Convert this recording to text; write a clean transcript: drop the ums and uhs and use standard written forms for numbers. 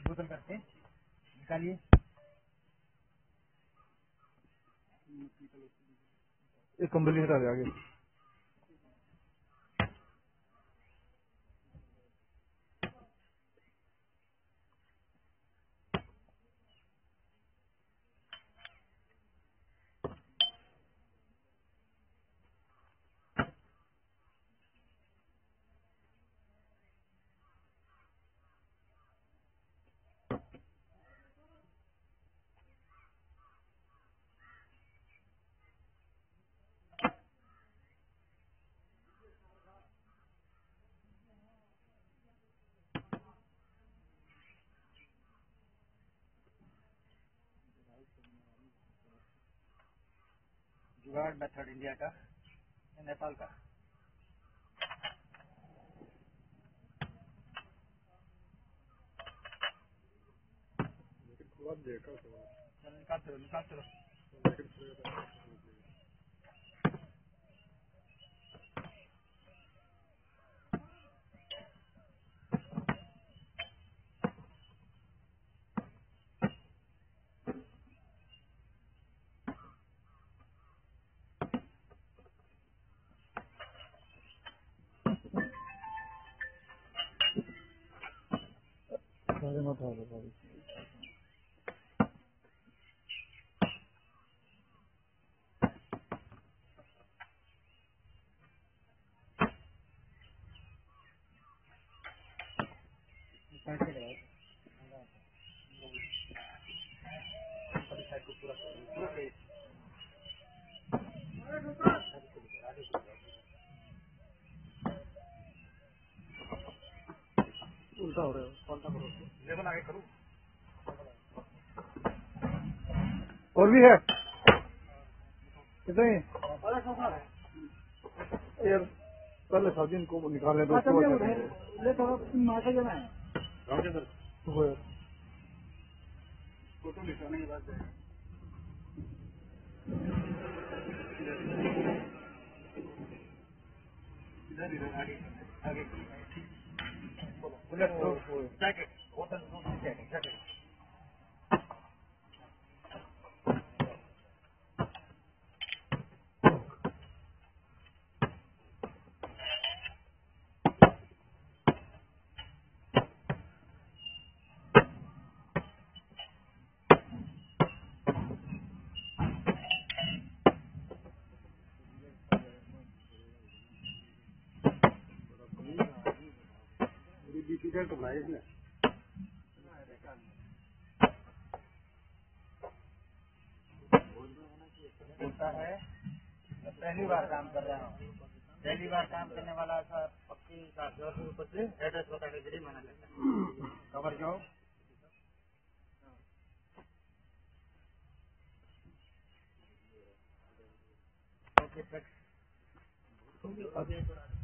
बोतल करके निकालिए। एक कंबली हटा दे आगे। जुगाड़ मेथड इंडिया का, नेपाल का। निकाल चलो। सारे मत आ रहे। उल्टा हो रहा है, पलटा करो। लेवल आगे करूँ। और भी है कितने यार, पहले साजिन को निकाले तो ले थोड़ा माथा जो है फोटो निकालने के बाद इधर इधर आगे आगे बुलेट जैकेट होटल जैकेट। तो बनाए इसने बोलता है पहली बार काम कर रहा हूँ। पहली बार काम करने वाला था पक्की का 10 रुपये से एड्रेस बताने के लिए मना करता है। खबर जाओ ओके।